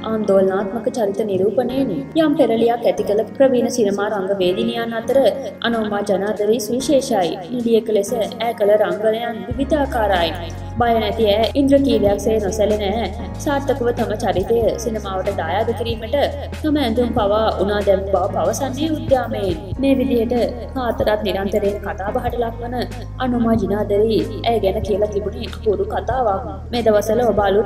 ආందోලනාත්මක චරිත නිරූපණයෙන් යම් පෙරලියක් ඇති කළ ප්‍රවීණ සිනමා රංගවේදිනියන් අතර අනෝමා ජනාදරි සුවිශේෂයි. නිලියක ලෙස ඈ කළ රංගනයන් විවිධාකාරයි. බය නැති ඈ ඉන්ද්‍රකීලයක්සේ නොසැලෙන ඈ සාර්ථකව තම චරිතය සිනමාවට දායාද කිරීමට තම ඇඳුම් පවා උනා දැමු බව පවසන්නේ උද්‍යාමයෙන්. මේ විදිහට කාතරත් නිරන්තරයෙන් කතාබහට ලක්වන අනෝමා ජනාදරි ඇය ගැන කියලා තිබුණේ අපූර්ව කතාවක්. මේ දවස්වල ඔබ අලුත්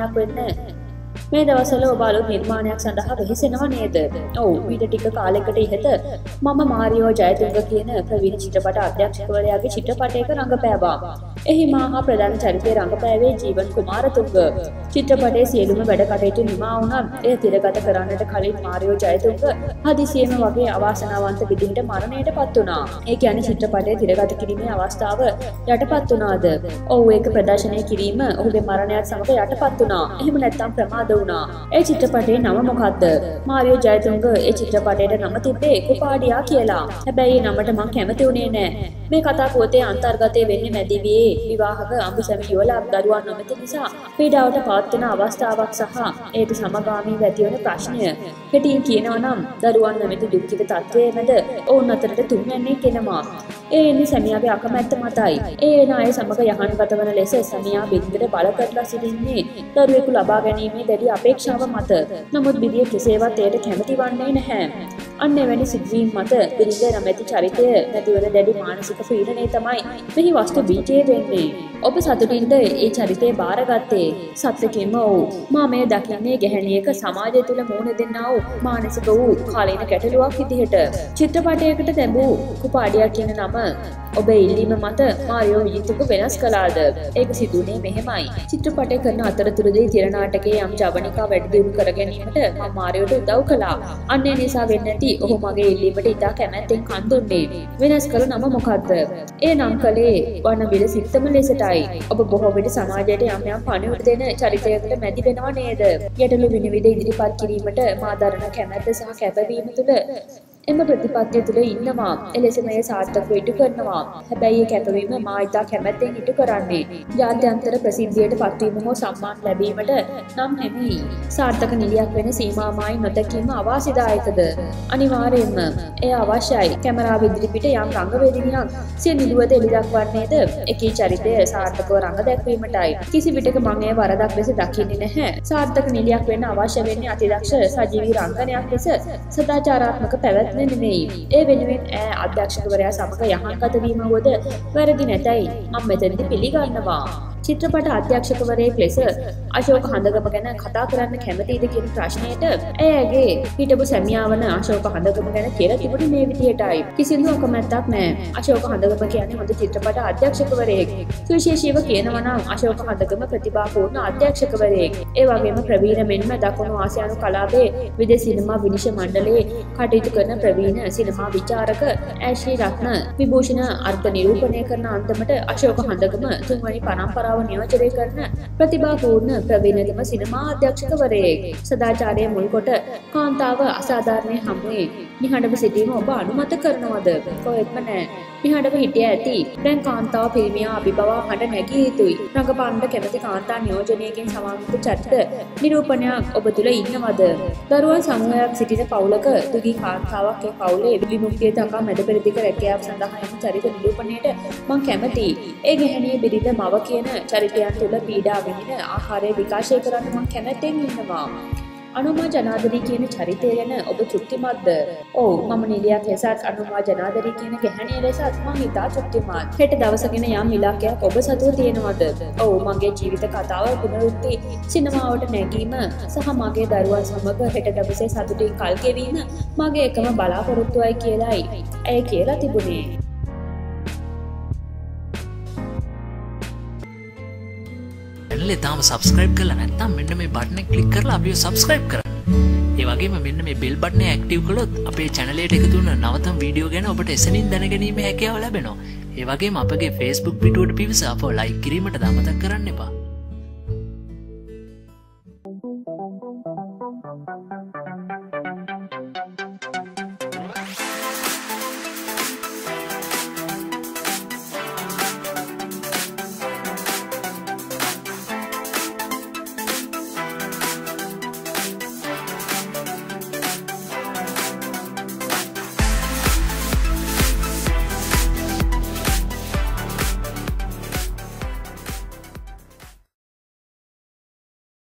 නිර්මාණයක් සඳහා වෙහෙසෙනව නේද? ඔව්, ඊට ටික කාලයකට ඉහත මම මාරියෝ ජයතුංග කියන ප්‍රවීණ චිත්‍රපට අධ්‍යක්ෂකවරයාගේ චිත්‍රපටයක රංගපෑවා. එහි මා ප්‍රධාන චරිතය රංගපෑවේ ජීවන් කුමාරතුංග. චිත්‍රපටයේ සියලුම වැඩ කටයුතු නිමා වුණත් එය තිරගත කරන්නට කලින් මාරියෝ ජයතුංග හදිසියෙම වගේ අවාසනාවන්ත විදිහට මරණයට පත් වුණා. ඒ කියන්නේ චිත්‍රපටයේ තිරගත කිරීමේ අවස්ථාව යටපත් වුණාද? ඔව්, ඒක ප්‍රදර්ශනය කිරීම ඔහුගේ මරණයත් සමග යටපත් වුණා. එහෙම නැත්නම් ප්‍රමාද වුණා. ඒ චිත්‍රපටයේ නම මොකක්ද? මාරියෝ ජයතුංග ඒ චිත්‍රපටයට නම තිබ්බේ කුපාඩියා කියලා. හැබැයි ඒ නමට මං කැමති වුණේ නෑ. මේ කතා පුවතේ අන්තර්ගතය වෙන්නේ මැදිවියේ විවාහක අඹුසැමි යුවලක් දරුවන් නොමැති නිසා පීඩාවට පත් වෙන අවස්ථාවක් සහ ඒට සමගාමීව ඇතිවන ප්‍රශ්නය. කෙටියෙන් කියනවා නම් දරුවන් නොමැති දුක්ඛිත තත්ත්වයේ මැද ඔවුන් අතරට තුන්වැන්නේ කෙනවා. ඒ එන්නේ සැමියාගේ අකමැත්ත මතයි. ඒ නාය සමග යහන්ගත වන ලෙස සැමියා බිරිඳට බල කරලා සිටින්නේ දරුවෙකු ලබා ගැනීමේ දැඩි අපේක්ෂාව මත. නමුත් බිරිය කෙසේවත් එයට කැමති වන්නේ නැහැ. අන්න එවැනි සිදුවීම් මත බිරිඳ නැමැති චරිතය නැතිවන දැඩි මානසික පීඩනය තමයි මෙහි වස්තු බීජය වෙන්නේ. ඔබ සතුටින්ද ඒ චරිතය බාරගත්තේ? සත්‍යකින්ම ඔව්. මා මේ දකින්නේ ගැහැණියක සමාජය තුළ මුහුණ දෙන්නා වූ මානසික වූ කාලීන ගැටලුවක් විදිහට. චිත්‍රපටයකට තැබූ කුපාඩියා කියන නම ඔබේ ඉල්ලීම මත මාරියෝ විජිතුක වෙනස් කළාද? ඒක සිදුුනේ මෙහෙමයි. චිත්‍රපටය කරන අතරතුරදී තිර නාටකයේ යම් ජවනිකා වැඩි දියුණු කර ගැනීමට මම මාරියෝට උදව් කළා. අන්න ඒ නිසා වෙන්නේ නැති ඔහු මගේ ඉල්ලීමට ඉතා කැමැත්තෙන් කන් දුන්නේ. වෙනස් කළ නම මොකද්ද? ඒ නම් කලේ වනවිල සිත්තම ලෙසටයි. ඔබ බොහෝ විට සමාජයට යම් පණිවුඩ දෙන චරිතයකට මැදි වෙනව නේද? ගැටලු විනිවිද ඉදිරිපත් කිරීමට මා දරන කැමැත්ත සහ කැපවීම තුළ එම ප්‍රතිපත්තිය තුළ ඉන්නවා. එලෙස මේ සාර්ථකව ඉටු කරනවා. හැබැයි ඒ කැපවීම මා ඉතා කැමැත්තෙන් ඉටු කරන්නේ ජාත්‍යන්තර ප්‍රසිද්ධියට පත්වීම හෝ සම්මාන ලැබීමට නම් නෙමෙයි. සාර්ථක නිලියක් වෙන සීමාමායි නොදැකීම අවාසිදායකද? අනිවාර්යයෙන්ම එය අවශ්‍යයි. කැමරාව ඉදිරිපිට යම් රංගවේදිනියක් සිය නිලුවද එළි දක්වන්නේද එකී චරිතය සාර්ථකව රංග දැක්වීමටයි. කිසි විටක මම එය වරදක් ලෙස දකින්නේ නැහැ. සාර්ථක නිලියක් වෙන්න අවශ්‍ය වෙන්නේ අතිදක්ෂ සජීවී රංගනයක් ලෙස සදාචාරාත්මක පැවැත්ම නෙමෙයි. ඒ වෙනුවෙන් ඈ අධ්‍යක්ෂකවරයා සමග යහන්ගත වීම වුවද වැරදි නැතයි මම මෙතනදී පිළිගන්නවා. චිත්‍රපට අධ්‍යක්ෂකවරයෙක් ලෙස අශෝක හඳගම ගැන කතා කරන්න කැමතිද කියන ප්‍රශ්නයට ඇයගේ හිටපු සැමියා වන අශෝක හඳගම ගැන කියලා තිබුණේ මේ විදිහටයි. කිසිදු අකමැත්තක් නැහැ. අශෝක හඳගම කියන්නේ හොඳ චිත්‍රපට අධ්‍යක්ෂකවරයෙක්. සුවිශේෂීව කියනවා නම් අශෝක හඳගම ප්‍රතිභාපූර්ණ අධ්‍යක්ෂකවරයෙක්. ඒ වගේම ප්‍රවීණ මෙන්ම දකුණු ආසියානු කලාපයේ විදේශ සිනමා විනිශ්චය මණ්ඩලයේ කටයුතු කරන ප්‍රවීණ සිනමා විචාරක ඇෂ්ලි රත්න විභූෂණ අර්ථ නිරූපණය කරන අන්දමට අශෝක හඳගම තුන්වැනි පරම්පරාව නියෝජනය කරන ප්‍රතිභාපූර්ණ ප්‍රවීණතම සිනමා අධ්‍යක්ෂකවරයෙක්. සදාචාරයේ මුල් කොට කාන්තාව අසාධාරණයේ හමුවේ නිහඬව සිටීම ඔබ අනුමත කරනවද? කොහෙත්ම නෑ. නිහඬව හිටිය ඇති. දැන් කාන්තාව පිරිමියා අභිබවා හඬ නැගිය යුතුයි. රංගපාන්නට කැමති කාන්තා නියෝජනයකින් සමන්විත චරිත නිරූපණයක් ඔබ තුළ ඉන්නවද? දරුවන් සමූහයක් සිටින පවුලක දුගී කාන්තාවක් ඒ පවුලේ විමුක්තිය දක්වා මැද පෙරදිග රැකියාව සඳහා යන චරිත නිරූපණයට මං කැමතියි. ඒ ගැහැණිය බිරිඳ මව කියන චරිතයන් තුළ පීඩා විඳින ආහාරය විකාශය කරන්න මං කැමැත්තෙන් ඉන්නවා. අනුමා ජනාදරි කියන චරිතය ගැන ඔබ තෘප්තිමත්ද? ඔව්, මම නිලියක් ලෙසත් අනුමා ජනාදරි කියන ගැහැණිය ලෙසත් මං ඉතා තෘප්තිමත්. හෙට දවසගෙන යම් ඉලක්කයක් ඔබ සතුව තියෙනවද? ඔව්, මගේ ජීවිත කතාව පුනරුක්ති සිනමාවට නැගීම සහ මගේ දරුවා සමග හෙට දවසේ සතුටින් කල් ගෙවීම මගේ එකම බලාපොරොත්තුවයි කියලායි ඇය කියලා තිබුණේ. channel එක තාම subscribe කරලා නැත්නම් මෙන්න මේ බටන් එක click කරලා අපිව subscribe කරන්න. ඒ වගේම මෙන්න මේ bell button එක active කළොත් අපේ channel එකට එකතු වෙන නවතම වීඩියෝ ගැන ඔබට එසනින් දැනගැනීමේ හැකියාව ලැබෙනවා. ඒ වගේම අපගේ Facebook පිටුවට පිවිස අපව like කිරීමට අමතක කරන්න එපා.